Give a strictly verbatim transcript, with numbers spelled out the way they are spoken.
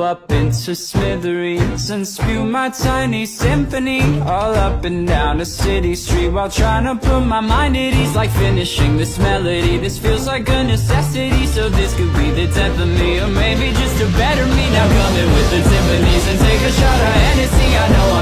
up into smithereens and spew my tiny symphony all up and down a city street, while trying to put my mind at ease. Like finishing this melody, this feels like a necessity. So this could be the death of me, or maybe just a better me. Now come in with the timpanis and take a shot of Hennessy. I know